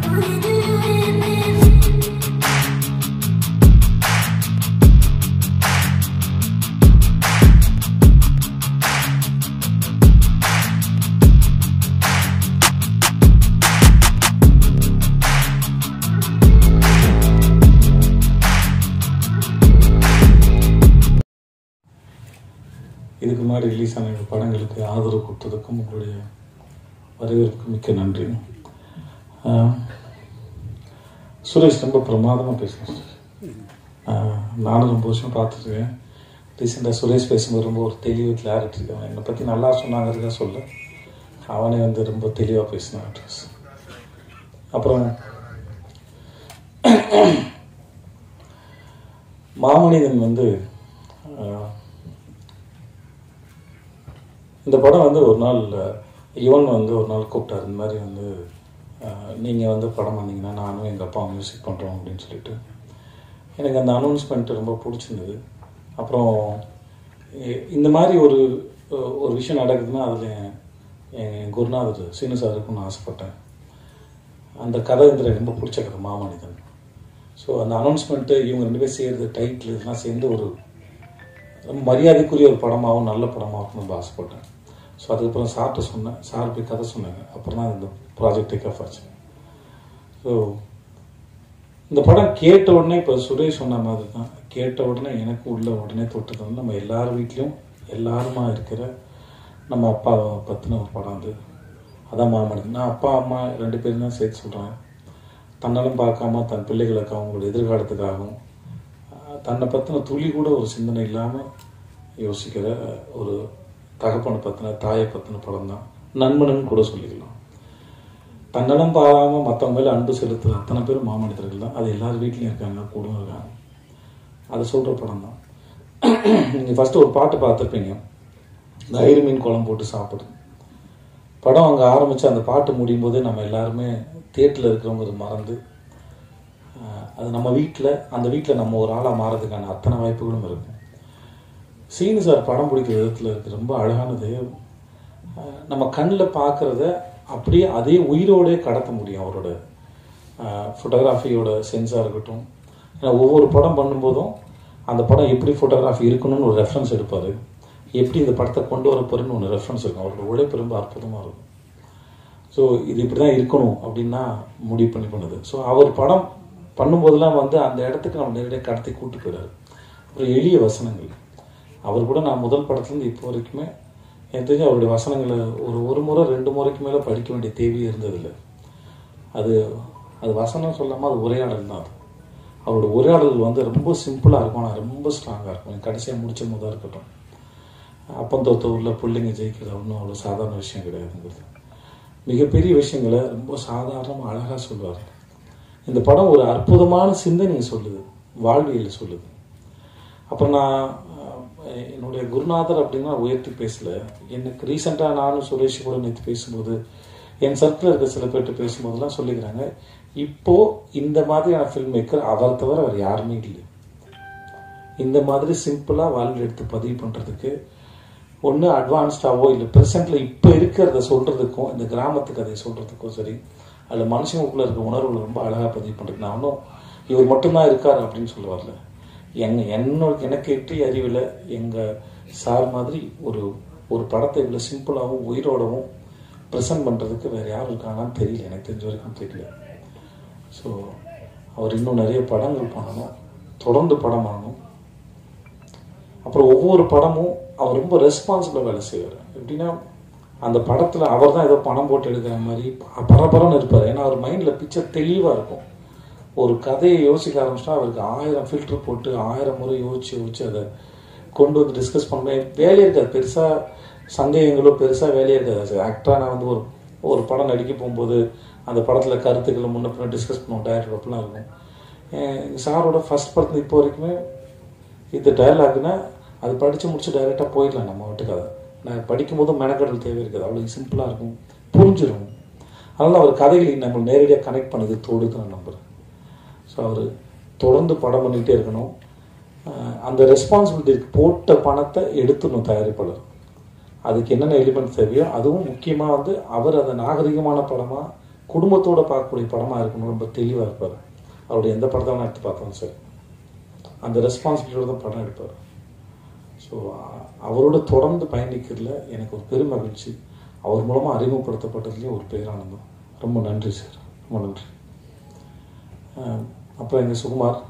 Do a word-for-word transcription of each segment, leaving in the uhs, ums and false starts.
இதுக்கு முன்னாடி ரிலீஸ் ஆன படங்களுக்கு ஆதரவு கொடுத்ததுக்கும் உங்களுடைய வரவேற்புக்கு மிக்க நன்றி. சுரேஷ் ரொம்ப பிரமாதமாக பேசுகிறேன். நானும் ரொம்ப வருஷம் பார்த்துருக்கேன். ரீசெண்டாக சுரேஷ் பேசும்போது ரொம்ப ஒரு தெளிவு கிளாரிட்டி இருக்கு. அவன் என்னை பற்றி நல்லா சொன்னாங்கிறதுக்காக சொல்ல, அவனே வந்து ரொம்ப தெளிவாக பேசினான். அப்புறம் மாமனிதன் வந்து இந்த படம் வந்து ஒரு நாள் யுவன் வந்து ஒரு நாள் கூப்பிட்டார். இந்த மாதிரி வந்து நீங்கள் வந்து படம் வந்தீங்கன்னா நானும் எங்கள் அப்பா மியூசிக் பண்ணுறோம் அப்படின்னு சொல்லிட்டு. எனக்கு அந்த அனௌன்ஸ்மெண்ட் ரொம்ப பிடிச்சிருந்தது. அப்புறம் இந்த மாதிரி ஒரு ஒரு விஷயம் நடக்குதுன்னா அதில் என் குருநாதர் சீனு சார் இருக்குன்னு ஆசைப்பட்டேன். அந்த கதை வந்து எனக்கு ரொம்ப பிடிச்ச கதை மாமனிதன். ஸோ அந்த அனௌன்ஸ்மெண்ட்டு இவங்க ரெண்டு பேர் செய்கிறது டைட்டில் இதெல்லாம் சேர்ந்து ஒரு ரொம்ப மரியாதைக்குரிய ஒரு படமாகவும் நல்ல படமாகவும் ரொம்ப ஆசைப்பட்டேன். ஸோ அதுக்கப்புறம் சார்கிட்ட சொன்னேன். சார் போய் கதை சொன்னாங்க. அப்புறம் தான் இந்த ப்ராஜெக்ட் டேக் ஆஃப் ஆச்சு. ஸோ இந்த படம் கேட்ட உடனே இப்போ சுரேஷ் சொன்ன மாதிரி தான், கேட்ட உடனே எனக்கு உள்ள உடனே தொட்டது வந்து நம்ம எல்லார் வீட்லேயும் எல்லாருமா இருக்கிற நம்ம அப்பாவை பற்றின ஒரு படம் அது. அதான் மாமனிதன். நான் அப்பா அம்மா ரெண்டு பேரும் தான் சேர்த்து சொல்கிறேன். தன்னாலும் பார்க்காம தன் பிள்ளைகளுக்காகவும் அவங்களோட எதிர்காலத்துக்காகவும் தன்னை பற்றின துளி கூட ஒரு சிந்தனை இல்லாமல் யோசிக்கிற ஒரு தகப்பனை பற்றின தாயை பற்றின படம் தான். நண்பனுன்னு கூட சொல்லிக்கலாம். தன்னலம் பாராமல் மற்றவங்க மேலே அன்பு செலுத்துகிற அத்தனை பேரும் மாமனிதர்கள் தான். அது எல்லார் வீட்லேயும் இருக்காங்க, கூட இருக்காங்க. அதை சொல்கிற படம் தான். நீங்கள் ஃபஸ்ட்டு ஒரு பாட்டு பார்த்துருப்பீங்க, இந்த ஐரு மீன் குழம்பு போட்டு சாப்பிடுது படம். அங்கே ஆரம்பித்து அந்த பாட்டு முடியும் போதே நம்ம எல்லாருமே தியேட்டரில் இருக்கிறவங்க மறந்து அது நம்ம வீட்டில் அந்த வீட்டில் நம்ம ஒரு ஆளாக மாறதுக்கான அத்தனை வாய்ப்புகளும் இருக்கும். சீனு சார் படம் பிடிக்கிற விதத்தில் இருக்குது ரொம்ப அழகானது. நம்ம கண்ணில் பார்க்குறத அப்படியே அதே உயிரோடே கடத்த முடியும் அவரோட ஃபோட்டோகிராஃபியோட சென்ஸாக இருக்கட்டும். ஏன்னா ஒவ்வொரு படம் பண்ணும்போதும் அந்த படம் எப்படி ஃபோட்டோகிராஃபி இருக்கணும்னு ஒரு ரெஃபரன்ஸ் எடுப்பார். எப்படி இந்த படத்தை கொண்டு வர போகிறேன்னு ஒன்று ரெஃபரன்ஸ் இருக்கும். அவரோட உழைப்பு ரொம்ப அற்புதமாக இருக்கும். ஸோ இது இப்படி தான் இருக்கணும் அப்படின்னா முடிவு பண்ணி பண்ணுது. ஸோ அவர் படம் பண்ணும்போதெல்லாம் வந்து அந்த இடத்துக்கு நம்ம நேரடியாக கடத்தி கூப்பிட்டு போயிடாரு. ஒரு எளிய வசனங்கள். அவர் கூட நான் முதல் படத்துலேருந்து இப்போ வரைக்குமே எனக்கு தெரிஞ்சு அவருடைய வசனங்களை ஒரு ஒரு முறை ரெண்டு முறைக்கு மேலே படிக்க வேண்டிய தேவையே இருந்ததில்லை. அது அது வசனம் சொல்லாமல் அது உரையாடல் தான். அது அவரோட உரையாடல் வந்து ரொம்ப சிம்பிளாக இருக்கும், ஆனால் ரொம்ப ஸ்ட்ராங்காக இருக்கும். கடைசியாக முடிச்ச போதாக இருக்கட்டும், அப்பந்தோத்த ஊரில் பிள்ளைங்க ஜெயிக்கிறது ஒன்றும் அவ்வளோ சாதாரண விஷயம் கிடையாதுங்கிறது. மிகப்பெரிய விஷயங்களை ரொம்ப சாதாரணமாக அழகாக சொல்லுவார். இந்த படம் ஒரு அற்புதமான சிந்தனையை சொல்லுது, வாழ்வியலை சொல்லுது. அப்புறம் நான் என்னுடைய குருநாதர் அப்படின்னா உயர்த்தி பேசலை. எனக்கு ரீசெண்டாக நானும் சுரேஷ் கூட நேற்று பேசும்போது என் சர்க்கிள் இருக்க சில பேர்கிட்ட பேசும்போதெல்லாம் சொல்லிக்கிறாங்க, இப்போது இந்த மாதிரியான ஃபில்ம் மேக்கர் அவரை தவிர அவர் யாருமே இல்லை. இந்த மாதிரி சிம்பிளாக வாழ்வில் எடுத்து பதிவு பண்ணுறதுக்கு ஒன்று அட்வான்ஸ்டாவோ இல்லை ப்ரெசென்ட்டில் இப்போ இருக்கிறத சொல்கிறதுக்கும் இந்த கிராமத்து கதையை சொல்கிறதுக்கும் சரி, அதில் மனுஷங்களுக்குள்ளே இருக்க உணர்வுகளை ரொம்ப அழகாக பதிவு பண்ணுறது. நான் ஒன்றும் இவர் மட்டும்தான் இருக்கார் அப்படின்னு சொல்லுவார்ல. எங்க என்னோட எனக்கு எட்டிய அறிவில் எங்கள் சார் மாதிரி ஒரு ஒரு படத்தை இவ்வளோ சிம்பிளாகவும் உயிரோடவும் ப்ரெசென்ட் பண்ணுறதுக்கு வேறு யாரும் இருக்காங்கன்னு தெரியல. எனக்கு தெரிஞ்ச வரைக்கும் தெரியல. ஸோ அவர் இன்னும் நிறைய படங்கள் பண்ணணும், தொடர்ந்து படம் பண்ணணும். அப்புறம் ஒவ்வொரு படமும் அவர் ரொம்ப ரெஸ்பான்சிபிளாக வேலை செய்வார். எப்படின்னா அந்த படத்தில் அவர் தான் ஏதோ பணம் போட்டு எடுக்கிற மாதிரி பரபரன்னு இருப்பார். ஏன்னா அவர் மைண்டில் பிக்சர் தெளிவாக இருக்கும். ஒரு கதையை யோசிக்க ஆரம்பிச்சிட்டா அவருக்கு ஆயிரம் ஃபில்டர் போட்டு ஆயிரம் முறை யோசிச்சு யோசிச்சு அதை கொண்டு வந்து டிஸ்கஸ் பண்ணுவேன். வேலையே இருக்காது, பெருசாக சந்தேகங்களோ பெருசாக வேலையே இருக்காது. ஆக்டராக நான் வந்து ஒரு ஒரு படம் நடிக்க போகும்போது அந்த படத்தில் கருத்துக்களை முன்ன பின்ன டிஸ்கஸ் பண்ணுவோம், டைரக்டர் அப்படிலாம் இருக்கும். சாரோட ஃபஸ்ட் படத்தில் இப்போ வரைக்குமே இந்த டைலாக்னா அது படித்து முடிச்சு டைரெக்டாக போயிடலாம் நம்ம வீட்டுக்காக. நான் படிக்கும்போதும் மெனக்கடல் தேவை இருக்காது, அவ்வளோ சிம்பிளாக இருக்கும், புரிஞ்சிடும். அதனால் அவர் கதைகளை நம்ம நேரடியாக கனெக்ட் பண்ணது தோடுது நான் நம்புகிறேன். ஸோ அவர் தொடர்ந்து படம் பண்ணிகிட்டே இருக்கணும். அந்த ரெஸ்பான்சிபிலிட்டிக்கு போட்ட பணத்தை எடுத்துடணும் தயாரிப்பாளர். அதுக்கு என்னென்ன எலிமெண்ட் தேவையோ அதுவும் முக்கியமாக வந்து அவர் அதை நாகரிகமான படமாக குடும்பத்தோடு பார்க்கக்கூடிய படமாக இருக்கணும், ரொம்ப தெளிவாக இருப்பார். அவருடைய எந்த படத்தை வேணால் எடுத்து பார்த்தாலும் சரி அந்த ரெஸ்பான்சிபிலிட்டியோட தான் படம் எடுப்பார். ஸோ அவரோட தொடர்ந்து பயணிக்கிறதுல எனக்கு ஒரு பெரும் மகிழ்ச்சி. அவர் மூலமாக அறிமுகப்படுத்தப்பட்டதுலேயும் ஒரு பேரானந்தம். ரொம்ப நன்றி சார், ரொம்ப நன்றி. அப்புறம் எங்கள் சுகுமார்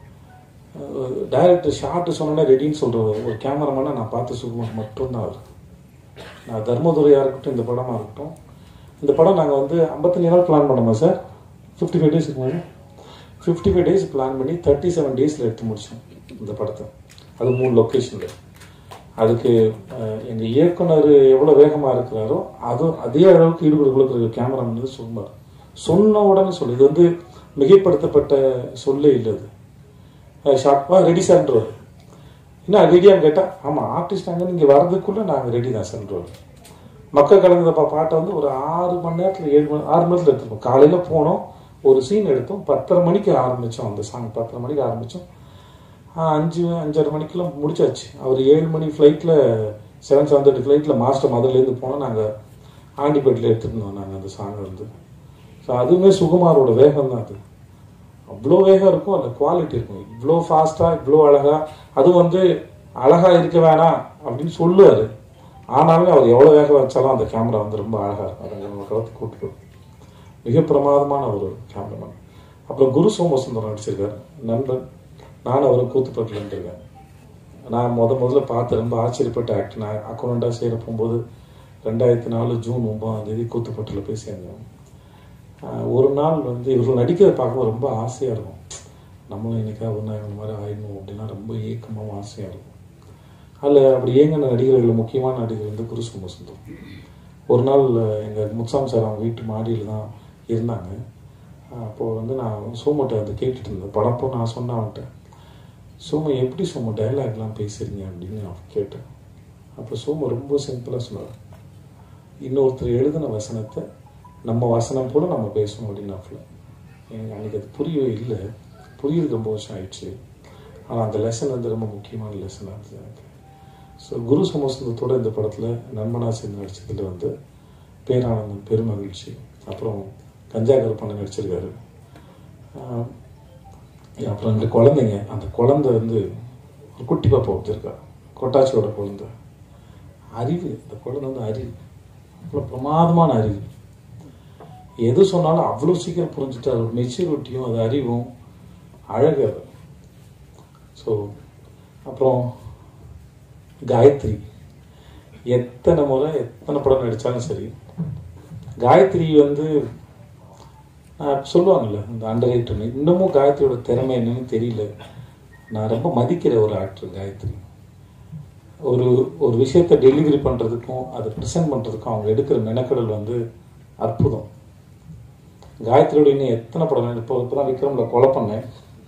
டைரக்டர் ஷார்ட்டு சொன்னோன்னே ரெடின்னு சொல்கிற ஒரு கேமராமேனை நான் பார்த்து சுகுமார் மட்டும்தான். அவர் நான் தர்மதுரையாக இருக்கட்டும், இந்த படமாக இருக்கட்டும், இந்த படம் நாங்கள் வந்து ஐம்பத்தஞ்சு நாள் பிளான் பண்ணோமா சார், ஃபிஃப்டி ஃபைவ் டேஸ் இருக்குமா, ஃபிஃப்டி ஃபைவ் டேஸ் பிளான் பண்ணி தேர்ட்டி செவன் டேஸில் எடுத்து முடித்தோம் இந்த படத்தை. அது மூணு லொக்கேஷனில். அதுக்கு எங்கள் இயக்குனர் எவ்வளோ வேகமாக இருக்கிறாரோ அதுவும் அதே அளவுக்கு ஈடுபடு கொடுக்குற கேமராமேன் வந்து சுகுமார். சொன்ன உடனே சொல்லு, இது வந்து மிகைப்படுத்தப்பட்ட சொல்லே இல்லை. அது ஷார்ப்பாக ரெடி சார்ன்றவர். இன்னும் ரெடியான்னு கேட்டால் ஆமாம் ஆர்டிஸ்ட் அங்கே நீங்கள் வர்றதுக்குள்ளே நாங்கள் ரெடி தான் சார்ன்றவர். மக்கள் கலந்தப்பா பாட்டை வந்து ஒரு ஆறு மணி நேரத்தில் ஏழு மணி ஆறு மணி நேரத்தில் எடுத்துருப்போம். காலையில் போனோம், ஒரு சீன் எடுத்தோம், பத்தரை மணிக்கு ஆரம்பித்தோம். அந்த சாங் பத்தரை மணிக்கு ஆரம்பித்தோம், அஞ்சு அஞ்சரை மணிக்கெல்லாம் முடிச்சாச்சு. அவர் ஏழு மணி ஃப்ளைட்டில் செவன் செவன் தேர்ட்டி ஃப்ளைட்டில் மாஸ்டர் மதுரிலேருந்து போனால் நாங்கள் ஆண்டிப்பேட்டில் எடுத்துகிட்டு இருந்தோம் நாங்கள் அந்த சாங்கை வந்து. ஸோ அதுவுமே சுகுமாரோட வேகம் தான். அது அவ்வளோ வேகம் இருக்கும், அந்த குவாலிட்டி இருக்கும். இவ்வளோ ஃபாஸ்ட்டாக இவ்வளோ அழகாக, அதுவும் வந்து அழகாக இருக்க வேணாம் அப்படின்னு சொல்லுவார். ஆனாலும் அவர் எவ்வளோ வேகம் வச்சாலும் அந்த கேமரா வந்து ரொம்ப அழகாக இருக்கும். அதை நம்ம கலத்து கூப்பிட்டு மிக பிரமாதமான ஒரு கேமராமேன். அப்புறம் குரு சோமசுந்தரம் நடிச்சிருக்கார், நண்பன். நானும் அவரை கூத்துப்பட்டில் இருந்திருக்கேன். நான் முத முதல்ல பார்த்து ரொம்ப ஆச்சரியப்பட்ட ஆக்டர். நான் அக்கௌண்ட்டாக சேர போகும்போது ரெண்டாயிரத்தி நாலு ஜூன் ஒன்பதாம் தேதி கூத்துப்பட்டில் போய் சேர்ந்தேன். ஒரு நாள் வந்து இவர்கள் நடிக்கிறத பார்க்க ரொம்ப ஆசையாக இருக்கும். நம்மளும் இன்னைக்கா ஒன்றா இந்த மாதிரி ஆயிடணும் அப்படின்னா ரொம்ப ஏக்கமாகவும் ஆசையாக இருக்கும். அதில் அப்படி ஏங்கின நடிகர்கள் முக்கியமான நடிகர் வந்து குரு சோமசுந்தரம். ஒரு நாள் எங்கள் முத்சாமி சார் அவங்க வீட்டு மாடியில் தான் இருந்தாங்க. அப்போது வந்து நான் சோமட்டை வந்து கேட்டுட்டு இருந்தேன் படம். போ நான் சொன்னேன் அவன்கிட்ட, சோம எப்படி சோம டைலாக்லாம் பேசுறீங்க அப்படின்னு நான் கேட்டேன். அப்போ சோம ரொம்ப சிம்பிளாக சொன்னார், இன்னொருத்தர் எழுதின வசனத்தை நம்ம வசனம் போல நம்ம பேசணும் அப்படின்னாப்புல. எனக்கு அன்றைக்கி அது புரியவே இல்லை. புரியுது ரொம்ப வருஷம் ஆயிடுச்சு. ஆனால் அந்த லெசன் வந்து ரொம்ப முக்கியமான லெசனாக இருந்தது எனக்கு. ஸோ குரு சோமசுந்தரத்தோட இந்த படத்தில் நண்பனா சேர்ந்து நடிச்சதில் வந்து பேரானந்தம், பெருமகிழ்ச்சி. அப்புறம் கஞ்சா கருப்பண்ண நடிச்சிருக்காரு. அப்புறம் ரெண்டு குழந்தைங்க. அந்த குழந்தை வந்து ஒரு குட்டி பாப்பா வச்சுருக்கா, கொட்டாச்சியோட குழந்தை. அறிவு, அந்த குழந்தை வந்து அறிவு, அவ்வளோ பிரமாதமான அறிவு. எது சொன்னாலும் அவ்வளோ சீக்கிரம் புரிஞ்சுட்டு அது மெச்சூரிட்டியும் அது அறிவும் அழகு அது. ஸோ அப்புறம் காயத்ரி, எத்தனை முறை எத்தனை படம் நடித்தாலும் சரி, காயத்ரி வந்து சொல்லுவாங்கள்ல இந்த அண்டர் ரேட்டர்னு. இன்னமும் காயத்ரியோட திறமை என்னன்னு தெரியல. நான் ரொம்ப மதிக்கிற ஒரு ஆக்டர் காயத்ரி. ஒரு ஒரு விஷயத்தை டெலிவரி பண்ணுறதுக்கும் அதை ப்ரெசென்ட் பண்ணுறதுக்கும் அவங்க எடுக்கிற மெனக்கடல் வந்து அற்புதம். காயத்ரியோட இன்னும் எத்தனை படம், இப்போ இப்போ தான் விக்ரமில் கொலை பண்ணேன்,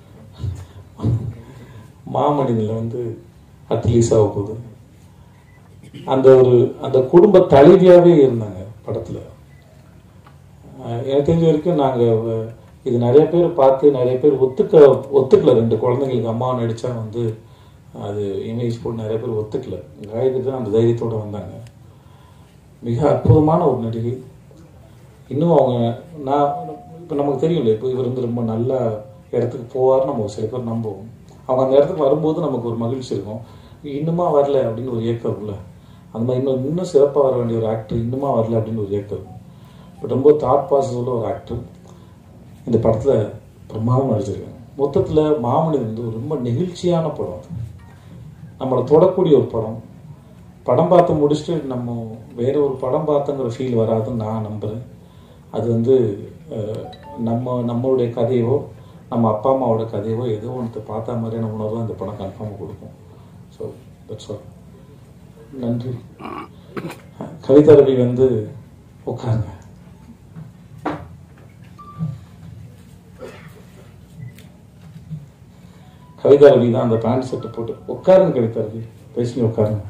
மாமனிதில் வந்து அட்லீஸ் ஆக போகுது. அந்த ஒரு அந்த குடும்ப தலைவியாகவே இருந்தாங்க படத்தில். எனக்கு தெரிஞ்ச வரைக்கும் நாங்கள் இது நிறைய பேர் பார்த்து நிறைய பேர் ஒத்துக்க ஒத்துக்கல. ரெண்டு குழந்தைங்களுக்கு அம்மா நடித்தா வந்து அது இமேஜ் போட்டு நிறைய பேர் ஒத்துக்கல. காயத்ரி தான் அந்த தைரியத்தோடு வந்தாங்க. மிக அற்புதமான ஒரு நடிகை. இன்னும் அவங்க நான் இப்போ நமக்கு தெரியும்ல, இப்போ இவர் வந்து ரொம்ப நல்ல இடத்துக்கு போவார்னு நம்ம சில பேர் நம்புவோம். அவங்க அந்த இடத்துக்கு வரும்போது நமக்கு ஒரு மகிழ்ச்சி இருக்கும், இன்னுமா வரல அப்படின்னு ஒரு ஏக்கம் இருக்குல்ல. அந்த மாதிரி இன்னும் இன்னும் சிறப்பாக வர வேண்டிய ஒரு ஆக்டர் இன்னுமா வரல அப்படின்னு ஒரு ஏக்கம் இருக்கும். பட் ரொம்ப தாட் ப்ராசஸ் உள்ள ஒரு ஆக்டர் இந்த படத்தில் பிரமாதம் நடிச்சிருக்காங்க. மொத்தத்தில் மாமனிதன் வந்து ரொம்ப நெகிழ்ச்சியான படம். அது நம்மளை தொடக்கூடிய ஒரு படம். படம் பார்த்து முடிச்சுட்டு நம்ம வேற ஒரு படம் பார்த்தங்கிற ஃபீல் வராதுன்னு நான் நம்புகிறேன். அது வந்து நம்ம நம்மளுடைய கதையோ நம்ம அப்பா அம்மாவோட கதையோ ஏதோ ஒன்று பார்த்தா மாதிரியான உணர்வு அந்த படம் கன்ஃபார்மாக கொடுக்கும். So that's all. நன்றி. கவிதா ரவி வந்து உட்காருங்க. கவிதா ரவி தான் அந்த பேண்ட் செட்டை போட்டு உட்காருங்க. கவிதா ரவி பேசி உட்காருங்க.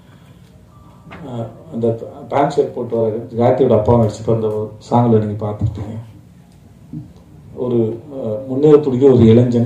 அந்த பேண்ட் ஷர்ட் போட்டு வர காயத்ரியோட அப்பா நடிச்சுட்டு அந்த சாங்கில் நீங்கள் பார்த்துருப்பீங்க. ஒரு முன்னேற துடிக்க ஒரு இளைஞன்.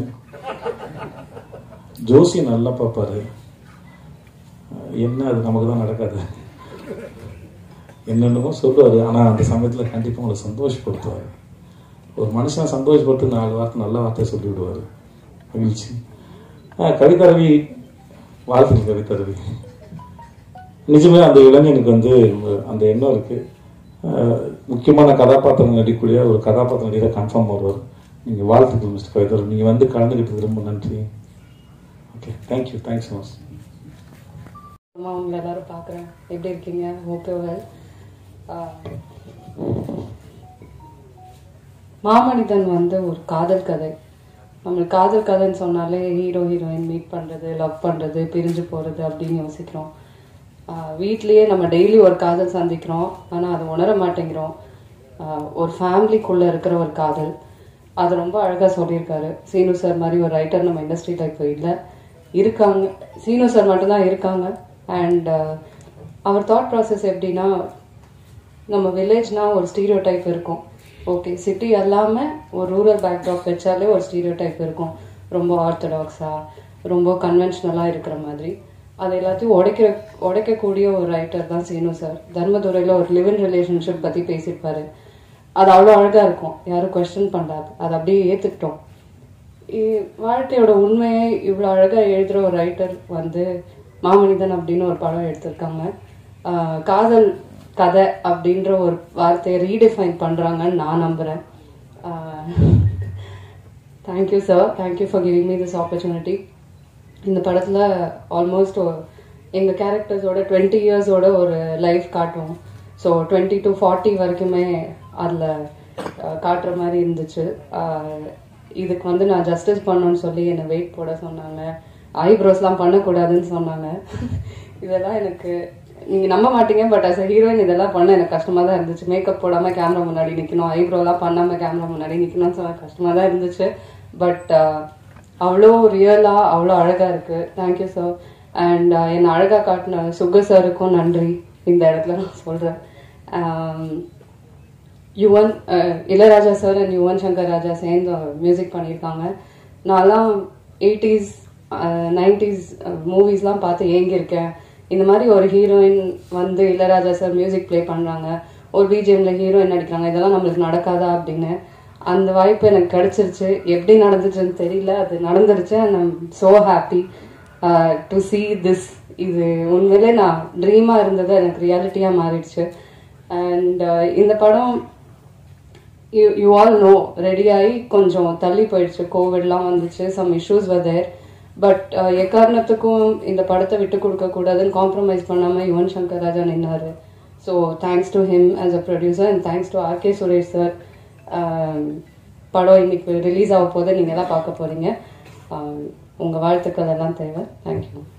ஜோசி நல்லா பார்ப்பாரு. என்ன அது நமக்கு தான் நடக்காது. என்னென்னமோ சொல்லுவார். ஆனால் அந்த சமயத்தில் கண்டிப்பாக உங்களை சந்தோஷப்படுத்துவார். ஒரு மனுஷனை சந்தோஷப்படுத்தி நாலு வார்த்தை நல்ல வார்த்தையை சொல்லிவிடுவார். மகிழ்ச்சி. ஆ கவிதரவி, வாழ்த்துக்கள் கவிதரவி. நிஜமே அந்த இளைஞனுக்கு வந்து அந்த எண்ணம் இருக்குது. முக்கியமான கதாபாத்திரம் நடிக்கக்கூடிய ஒரு கதாபாத்திரம் நடிகராக கன்ஃபார்ம் வருவார். நீங்கள் வாழ்த்துக்கள் மிஸ்டர் கவிதரவி. நீங்கள் வந்து கலந்துக்கிட்டது ரொம்ப நன்றி. Okay, thank you. Thanks so much. அம்மா உங்களை எல்லாரும் பார்க்குறேன். எப்படி இருக்கீங்க? Okay well. மாமனிதன் வந்து ஒரு காதல் கதை. நம்மளுக்கு காதல் கதைன்னு சொன்னாலே ஹீரோ ஹீரோயின் மீட் பண்ணுறது, லவ் பண்ணுறது, பிரிஞ்சு போகிறது அப்படின்னு யோசிக்கிறோம். வீட்லேயே நம்ம டெய்லி ஒரு காதல் சந்திக்கிறோம், ஆனால் அதை உணர மாட்டேங்கிறோம். ஒரு ஃபேமிலிக்குள்ளே இருக்கிற ஒரு காதல், அது ரொம்ப அழகாக சொல்லியிருக்காரு. சீனு சார் மாதிரி ஒரு ரைட்டர் நம்ம இண்டஸ்ட்ரியில் இப்போ இல்லை, இருக்காங்க. சீனு சார் மட்டும்தான் இருக்காங்க. அண்ட் அவர் தாட் ப்ராசஸ் எப்படின்னா, நம்ம வில்லேஜ்னால் ஒரு ஸ்டீரியோ டைப் இருக்கும். ஓகே, சிட்டி எல்லாமே ஒரு ரூரல் பேக்ட்ராப் வச்சாலே ஒரு ஸ்டீரியோ டைப் இருக்கும். ரொம்ப ஆர்த்தடாக்ஸாக, ரொம்ப கன்வென்ஷனலாக இருக்கிற மாதிரி. அது எல்லாத்தையும் உடைக்கிற உடைக்கக்கூடிய ஒரு ரைட்டர் தான் சீனு சார். தர்மதுரையில் ஒரு லிவ்-இன் ரிலேஷன்ஷிப் பற்றி பேசியிருப்பாரு. அது அவ்வளோ அழகாக இருக்கும், யாரும் கொஸ்டின் பண்ணாது, அதை அப்படியே ஏற்றுக்கிட்டோம். வாழ்க்கையோட உண்மையை இவ்வளோ அழகாக எழுதுகிற ஒரு ரைட்டர் வந்து மாமனிதன் அப்படின்னு ஒரு படம் எடுத்திருக்காங்க. காதல் கதை அப்படின்ற ஒரு வார்த்தையை ரீடிஃபைன் பண்ணுறாங்கன்னு நான் நம்புகிறேன். Thank you sir, thank you for giving me this opportunity. இந்த படத்தில் ஆல்மோஸ்ட் எங்கள் கேரக்டர்ஸோட டுவெண்ட்டி இயர்ஸோட ஒரு லைஃப் காட்டுவோம். ஸோ டுவெண்ட்டி டு ஃபார்ட்டி வரைக்குமே அதில் காட்டுற மாதிரி இருந்துச்சு. இதுக்கு வந்து நான் ஜஸ்டிஸ் பண்ணணும்னு சொல்லி என்னை வெயிட் போட சொன்னாங்க. ஐப்ரோஸ்லாம் பண்ணக்கூடாதுன்னு சொன்னாங்க. இதெல்லாம் எனக்கு நீங்கள் நம்ப மாட்டீங்க, பட் அஸ் அ ஹீரோயின் இதெல்லாம் பண்ண எனக்கு கஷ்டமாக தான் இருந்துச்சு. மேக்கப் போடாமல் கேமரா முன்னாடி நிற்கணும், ஐப்ரோலாம் பண்ணாமல் கேமரா முன்னாடி நிற்கணும்னு சொல்ல கஷ்டமாக தான் இருந்துச்சு. பட் அவ்வளோ ரியலாக அவ்வளோ அழகாக இருக்குது. Thank you sir. அண்ட் என்னை அழகாக காட்டின சுக சாருக்கும் நன்றி இந்த இடத்துல நான் சொல்கிறேன். யுவன் இளையராஜா சார் அண்ட் யுவன் சங்கர் ராஜா சேர்ந்து மியூசிக் பண்ணியிருக்காங்க. நான்லாம் எயிட்டிஸ் நைன்டிஸ் மூவிஸ்லாம் பார்த்து ஏங்கியிருக்கேன். இந்த மாதிரி ஒரு ஹீரோயின் வந்து இளையராஜா சார் மியூசிக் ப்ளே பண்ணுறாங்க, ஒரு பிஜிஎம்ல ஹீரோயின் நடிக்கிறாங்க, இதெல்லாம் நம்மளுக்கு நடக்காதா அப்படின்னு. அந்த வாய்ப்பு எனக்கு கிடைச்சிருச்சு. எப்படி நடந்துச்சுன்னு தெரியல, அது நடந்துருச்சு. And I'm so happy to see this. இது உண்மையிலே நான் ட்ரீமாக இருந்தது எனக்கு ரியாலிட்டியாக மாறிடுச்சு. அண்ட் இந்த படம் யூ யூ ஆல் நோ ரெடியாகி கொஞ்சம் தள்ளி போயிடுச்சு. கோவிட்லாம் வந்துச்சு, some issues were there. But எக்காரணத்துக்கும் இந்த படத்தை விட்டு கொடுக்கக்கூடாதுன்னு காம்ப்ரமைஸ் பண்ணாமல் யுவன் சங்கர் ராஜா நின்னார். So thanks to him as a producer and thanks to RK Suresh sir. படம் இன்னைக்கு ரிலீஸ் ஆக போது நீங்கள் தான் பார்க்க போகிறீங்க. உங்கள் வாழ்த்துக்கள் எல்லாம் தேவை. தேங்க்யூ.